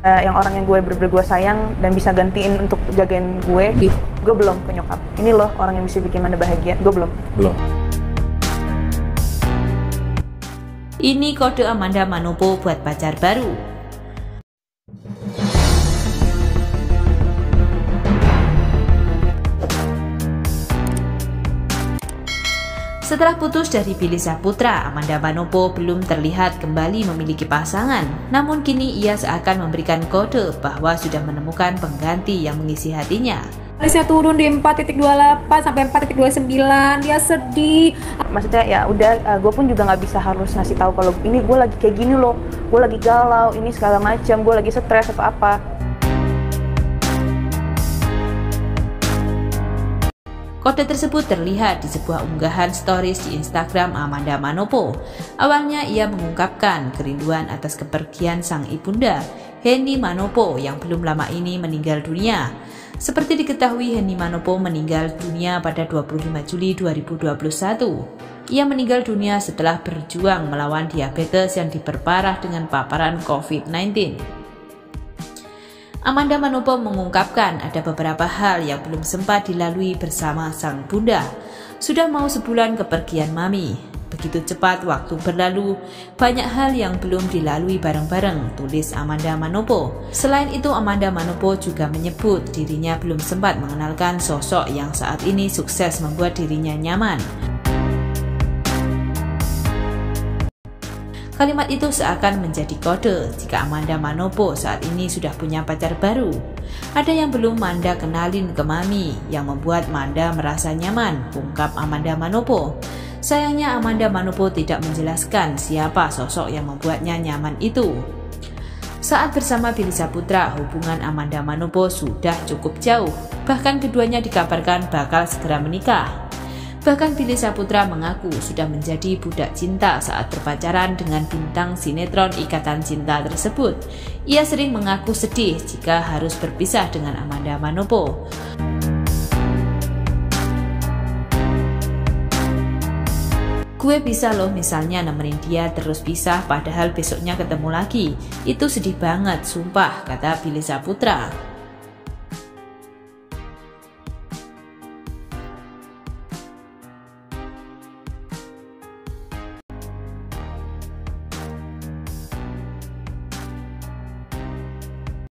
Yang orang yang gue bener-bener gue sayang dan bisa gantiin untuk jagain gue belum ke nyokap. Ini loh orang yang bisa bikin Amanda bahagia, gue belum. Ini kode Amanda Manopo buat pacar baru. Setelah putus dari Billy Syahputra, Amanda Manopo belum terlihat kembali memiliki pasangan. Namun kini ia seakan memberikan kode bahwa sudah menemukan pengganti yang mengisi hatinya. Alisnya turun di 4.28 sampai 4.29, dia sedih. Maksudnya ya udah, gue pun juga nggak bisa harus ngasih tahu kalau ini gue lagi kayak gini loh, gue lagi galau, ini segala macam, gue lagi stres atau apa. Kode tersebut terlihat di sebuah unggahan stories di Instagram Amanda Manopo. Awalnya ia mengungkapkan kerinduan atas kepergian sang ibunda, Henny Manopo, yang belum lama ini meninggal dunia. Seperti diketahui, Henny Manopo meninggal dunia pada 25 Juli 2021. Ia meninggal dunia setelah berjuang melawan diabetes yang diperparah dengan paparan COVID-19. Amanda Manopo mengungkapkan ada beberapa hal yang belum sempat dilalui bersama sang bunda. Sudah mau sebulan kepergian mami. Begitu cepat waktu berlalu, banyak hal yang belum dilalui bareng-bareng, tulis Amanda Manopo. Selain itu, Amanda Manopo juga menyebut dirinya belum sempat mengenalkan sosok yang saat ini sukses membuat dirinya nyaman. Kalimat itu seakan menjadi kode jika Amanda Manopo saat ini sudah punya pacar baru. Ada yang belum Manda kenalin ke mami yang membuat Manda merasa nyaman, ungkap Amanda Manopo. Sayangnya Amanda Manopo tidak menjelaskan siapa sosok yang membuatnya nyaman itu. Saat bersama Billy Syahputra, hubungan Amanda Manopo sudah cukup jauh. Bahkan keduanya dikabarkan bakal segera menikah. Bahkan Billy Syahputra mengaku sudah menjadi budak cinta saat berpacaran dengan bintang sinetron Ikatan Cinta tersebut. Ia sering mengaku sedih jika harus berpisah dengan Amanda Manopo. Gue bisa loh misalnya nemenin dia terus pisah padahal besoknya ketemu lagi. Itu sedih banget, sumpah, kata Billy Syahputra.